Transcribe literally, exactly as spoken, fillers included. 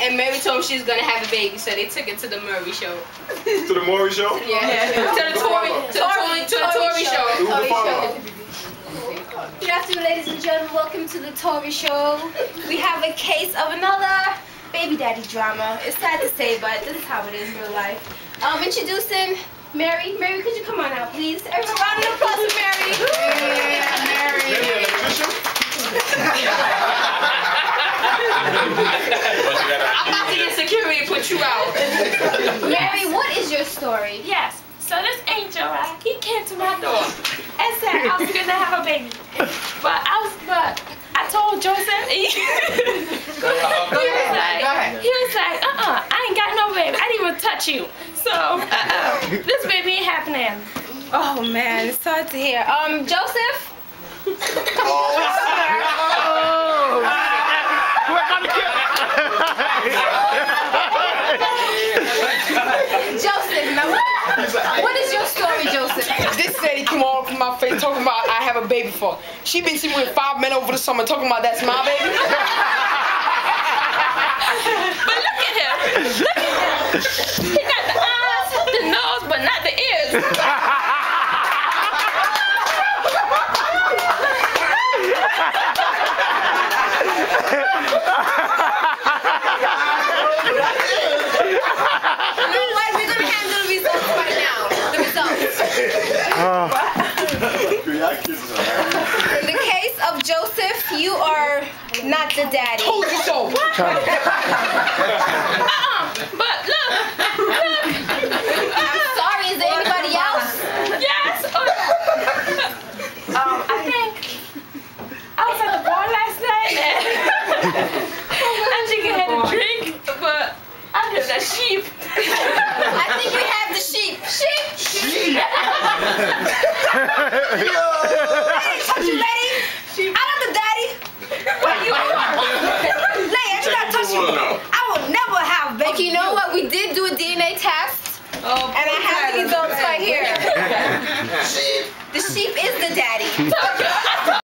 and Mary told him she was gonna have a baby, so they took it to the Murray show. To the Maury show? Yeah. yeah. To the Tory, to the Tory, to the Tory show. Who's the father? Good afternoon, ladies and gentlemen. Welcome to the Tory show. We have a case of another baby daddy drama. It's sad to say, but this is how it is in real life. Um, introducing Mary. Mary, could you come on out, please? Everyone, round of applause for Mary. Yeah, Mary. Maybe an electrician? I'm about to get security and put you out. Mary, what is your story? Yes. So this angel, right? He came to my door and said I was gonna have a baby, but I was, but I told Joseph. He, he was like, he was like, uh-uh, I ain't got no baby. I didn't even touch you. So, uh-uh, this baby ain't happening. Oh man, it's hard to hear. Um, Joseph. Joseph, now what is your story, Joseph? This said he come all from my face talking about I have a baby for. She been sleeping with five men over the summer talking about that's my baby. But look at him. Look at him. He got the eyes, the nose, but not the ears. In the case of Joseph, you are not the daddy. Told you so. Uh-uh. But look, look. I'm sorry, is there anybody else? Yes. Um, I think I was at the bar last night and I think I had a drink, but I heard that sheep. I think we have the sheep. Sheep? Sheep! Hey, touch you, lady. I'm not the daddy. What you want? Lady, I did not touch you. I will never have baby. Okay, you know what? We did do a D N A test. Oh, and I have the results right here. The sheep is the daddy.